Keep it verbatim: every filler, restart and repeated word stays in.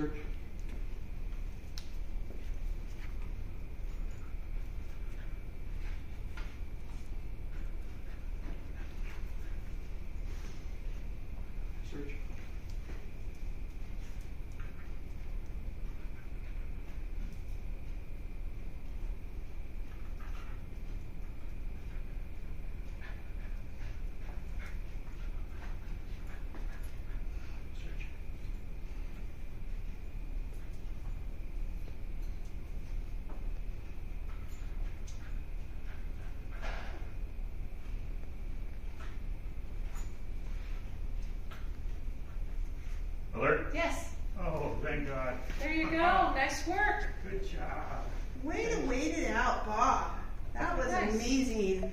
Search. Search. Search. Alert? Yes. Oh, thank God. There you go. Nice work. Good job. Way to wait it out, Bob. That was Nice. amazing.